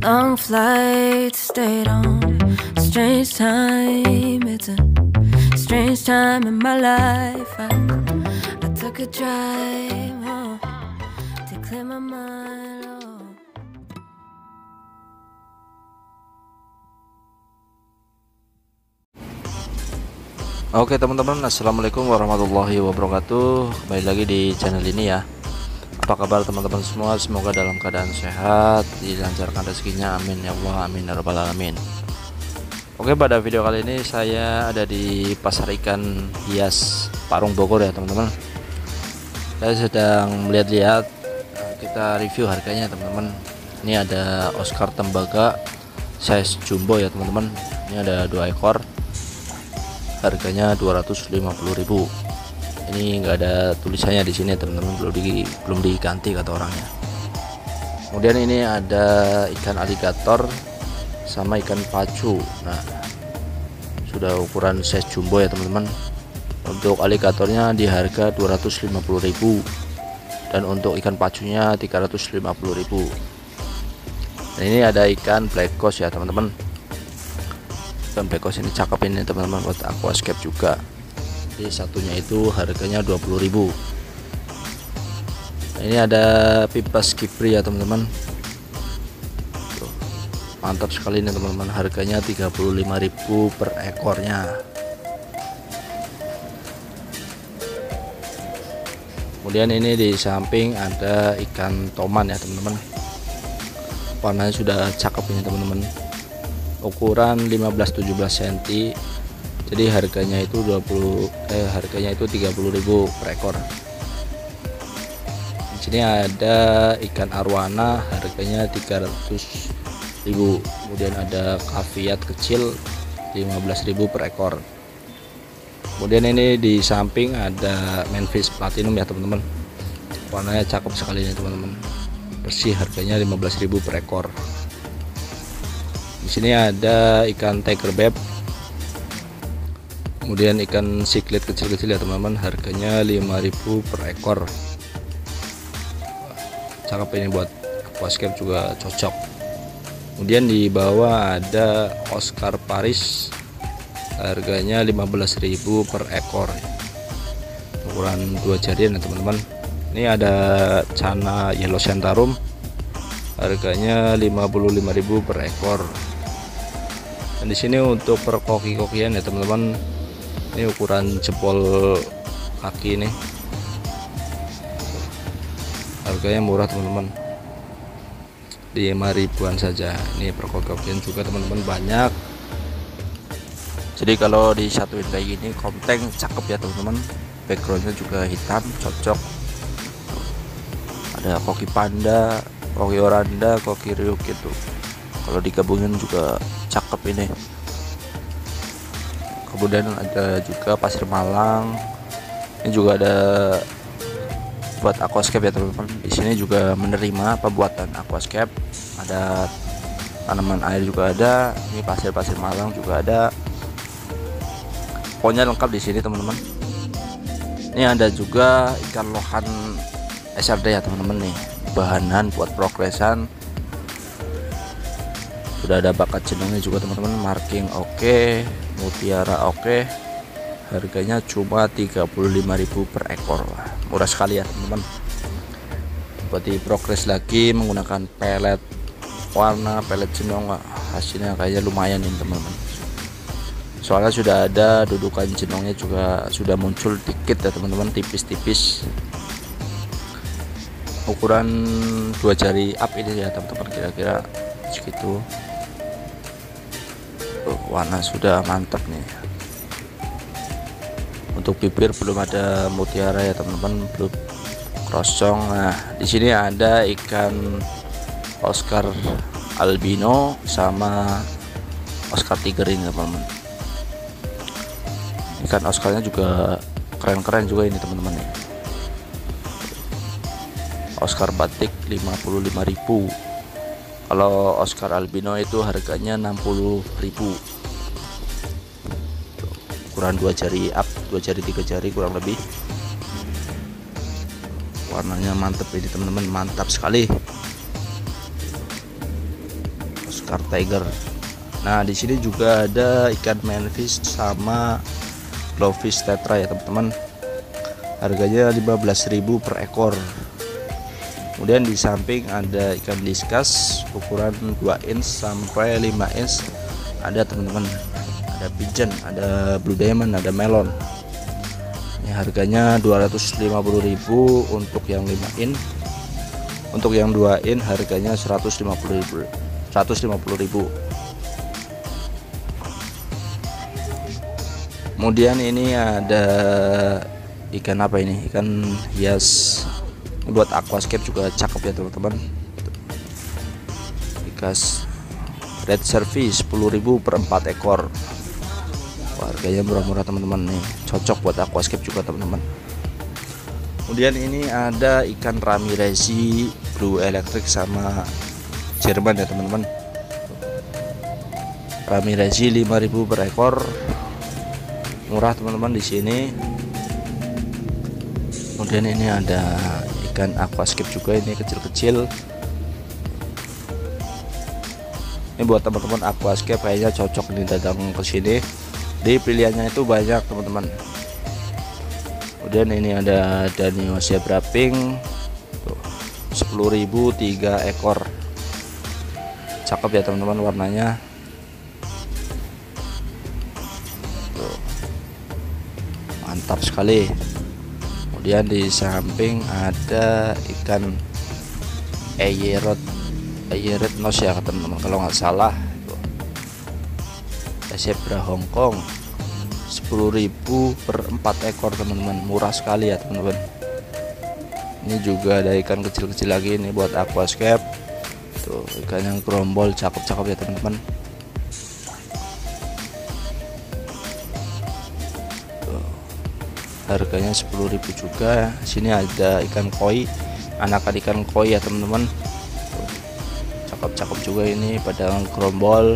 Long flight stayed on. Strange time, it's a strange time in my life. I took a drive home to clear my mind. Oke teman-teman, assalamualaikum warahmatullahi wabarakatuh. Kembali lagi di channel ini ya. Apa kabar teman-teman semua? Semoga dalam keadaan sehat, dilancarkan rezekinya, amin ya Allah, amin ya rabbal alamin. Oke, pada video kali ini saya ada di pasar ikan hias Parung Bogor ya teman-teman. Saya sedang melihat-lihat, kita review harganya teman-teman. Ini ada Oscar tembaga size jumbo ya teman-teman. Ini ada 2 ekor. Harganya 250.000. Ini enggak ada tulisannya di sini teman-teman, belum diganti kata orangnya. Kemudian ini ada ikan aligator sama ikan pacu. Nah, sudah ukuran size jumbo ya teman-teman. Untuk aligatornya di harga 250.000 dan untuk ikan pacunya 350.000. Dan ini ada ikan black ghost ya teman-teman. Ikan black ghost ini cakep ini teman-teman, buat aquascape juga. Jadi satunya itu harganya 20.000. Nah, ini ada pipas kipri ya teman-teman. Mantap sekali ini teman-teman, harganya 35.000 per ekornya. Kemudian ini di samping ada ikan toman ya teman-teman. Warnanya sudah cakep ini teman-teman. Ukuran 15-17 cm. Jadi harganya itu 30.000 per ekor. Di sini ada ikan arwana, harganya 300.000. Kemudian ada kaviat kecil 15.000 per ekor. Kemudian ini di samping ada manfish platinum ya teman-teman. Warnanya cakep sekali ini teman-teman. Bersih, harganya 15.000 per ekor. Di sini ada ikan tiger bab, kemudian ikan siklet kecil-kecil ya teman-teman, harganya 5.000 per ekor. Cakep ini, buat aquascape juga cocok. Kemudian di bawah ada Oscar Paris, harganya 15.000 per ekor, ukuran 2 jarian ya teman-teman. Ini ada Cana Yellow Centarum, harganya 55.000 per ekor. Dan di sini untuk per koki-kokian ya teman-teman, ini ukuran jempol kaki nih, harganya murah teman-teman, di 5.000-an saja. Ini per koki-kokian juga teman-teman banyak. Jadi kalau disatuin kayak gini, konteng cakep ya teman-teman. Backgroundnya juga hitam, cocok. Ada koki panda, koki oranda, koki riuk gitu. Kalau digabungin juga cakep ini. Kemudian ada juga pasir malang. Ini juga ada buat aquascape ya teman-teman. Di sini juga menerima pembuatan aquascape. Ada tanaman air juga ada. Ini pasir-pasir malang juga ada. Pokoknya lengkap di sini teman-teman. Ini ada juga ikan lohan SRD ya teman-teman nih. Bahanan buat progresan. Sudah ada bakat jenongnya juga teman-teman, marking oke, mutiara oke. Harganya cuma 35.000 per ekor. Murah sekali ya teman-teman. Buat di progres lagi menggunakan pelet warna, pelet jenong, hasilnya kayaknya lumayan ini teman-teman. Soalnya sudah ada dudukan jenongnya juga sudah muncul dikit ya teman-teman, tipis-tipis. Ukuran 2 jari up ini ya teman-teman, kira-kira segitu. Warna sudah mantap nih. Untuk bibir belum ada mutiara ya teman-teman, belum krosong. Nah, di sini ada ikan Oscar albino sama Oscar tiger ini teman-teman. Ikan Oscarnya juga keren-keren juga ini teman-teman nih. Oscar batik 55.000. Kalau Oscar albino itu harganya 60.000. Ukuran 2 jari up, 2 jari 3 jari kurang lebih. Warnanya mantap ini teman-teman, mantap sekali. Scar Tiger. Nah, di sini juga ada ikan manfish sama glowfish tetra ya teman-teman. Harganya 15.000 per ekor. Kemudian di samping ada ikan discus ukuran 2 inch sampai 5 inch. Ada teman-teman. Ada pigeon, ada blue diamond, ada melon. Ini harganya 250.000 untuk yang 5 in. Untuk yang 2 in harganya 150.000. Kemudian ini ada ikan apa ini? Ikan hias. Ini buat aquascape juga cakep ya teman-teman. Ikan red service 10.000 per 4 ekor. Harganya murah-murah teman-teman nih, cocok buat aquascape juga teman-teman. Kemudian ini ada ikan ramirezi blue electric sama Jerman ya teman-teman. Ramirezi 5.000 per ekor, murah teman-teman di sini. Kemudian ini ada ikan aquascape juga, ini kecil-kecil. Ini buat teman-teman aquascape kayaknya cocok nih datang ke sini. Di pilihannya itu banyak teman-teman. Kemudian ini ada Danio zebra pink 10.000 3 ekor. Cakep ya teman-teman warnanya. Tuh. Mantap sekali. Kemudian di samping ada ikan Eyeret nose ya teman-teman kalau nggak salah. Zebra Hongkong 10.000 per 4 ekor teman-teman, murah sekali ya teman-teman. Ini juga ada ikan kecil-kecil lagi ini buat aquascape. Tuh ikan yang gerombol cakep-cakep ya teman-teman. Harganya 10.000 juga. Sini ada ikan koi, anakan ikan koi ya teman-teman. Cakep-cakep juga ini pada gerombol.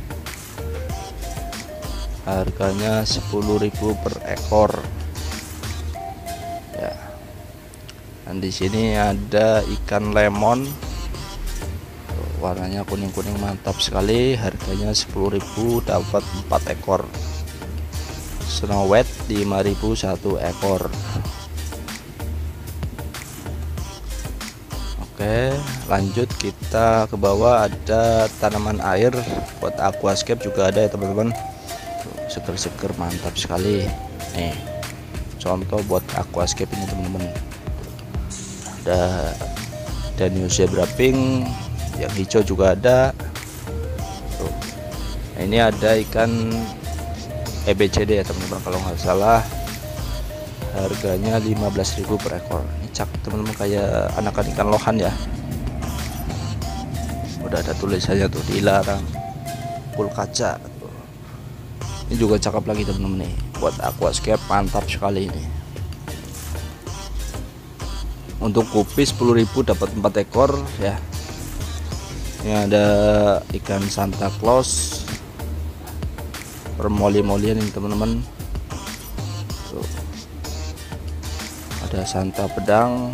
Harganya 10.000 per ekor ya. Dan di sini ada ikan lemon, warnanya kuning-kuning mantap sekali. Harganya 10.000 dapat 4 ekor. Snow white 5.000 1 ekor. Oke, lanjut kita ke bawah. Ada tanaman air buat aquascape juga ada ya teman-teman. Seger-seger mantap sekali nih, contoh buat aquascape ini teman-teman. Ada Danio zebra pink yang hijau juga ada. Tuh. Nah, ini ada ikan EBCD ya teman-teman kalau nggak salah. Harganya 15.000 per ekor. Ini cakep teman-teman, kayak anakan ikan lohan ya. Udah ada tulisannya tuh, dilarang pul kaca. Ini juga cakep lagi teman-teman nih, buat aquascape mantap sekali ini. Untuk kupis 10.000 dapat 4 ekor ya. Ini ada ikan Santa Claus permoli-molian ini teman-teman. Ada Santa pedang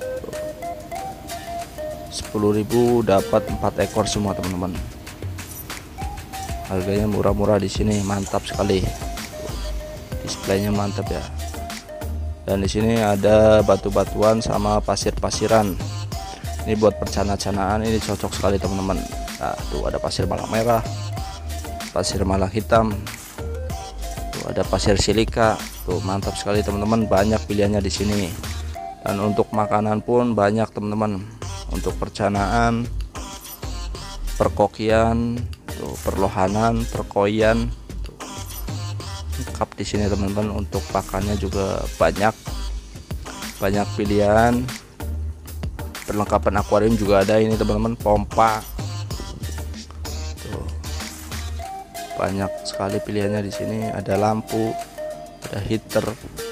10.000 dapat 4 ekor semua teman-teman. Harganya murah-murah di sini, mantap sekali. Displaynya mantap ya. Dan di sini ada batu-batuan sama pasir-pasiran. Ini buat percana-canaan ini cocok sekali teman-teman. Nah, tuh ada pasir malang merah, pasir malang hitam. Tuh ada pasir silika. Tuh mantap sekali teman-teman, banyak pilihannya di sini. Dan untuk makanan pun banyak teman-teman. Untuk percanaan, perkokian, perlohanan, perkoian, lengkap di sini teman-teman. Untuk pakannya juga banyak pilihan. Perlengkapan akuarium juga ada ini teman-teman, pompa. Tuh. Banyak sekali pilihannya di sini. Ada lampu, ada heater,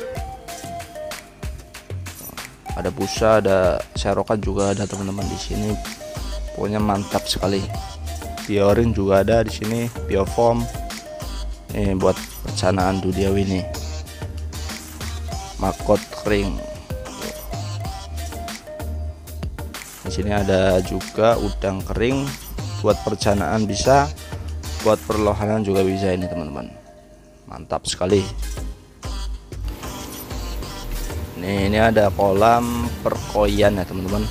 ada busa, ada serokan juga ada teman-teman di sini. Pokoknya mantap sekali. Biorin juga ada di sini, biofoam. Ini buat percanaan duniawi nih. Makot kering. Di sini ada juga udang kering buat perencanaan bisa, buat perlohanan juga bisa ini teman-teman. Mantap sekali. Ini ada kolam perkoian ya teman-teman,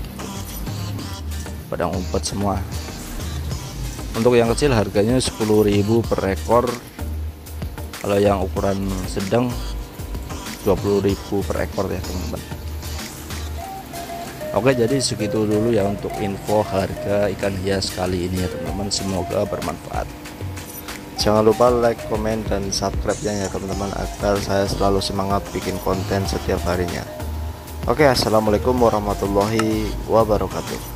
padang umpet semua. Untuk yang kecil harganya 10.000 per ekor, kalau yang ukuran sedang 20.000 per ekor ya teman-teman. Oke, jadi segitu dulu ya untuk info harga ikan hias kali ini ya teman-teman, semoga bermanfaat. Jangan lupa like, komen, dan subscribe-nya ya teman-teman, agar saya selalu semangat bikin konten setiap harinya. Oke, assalamualaikum warahmatullahi wabarakatuh.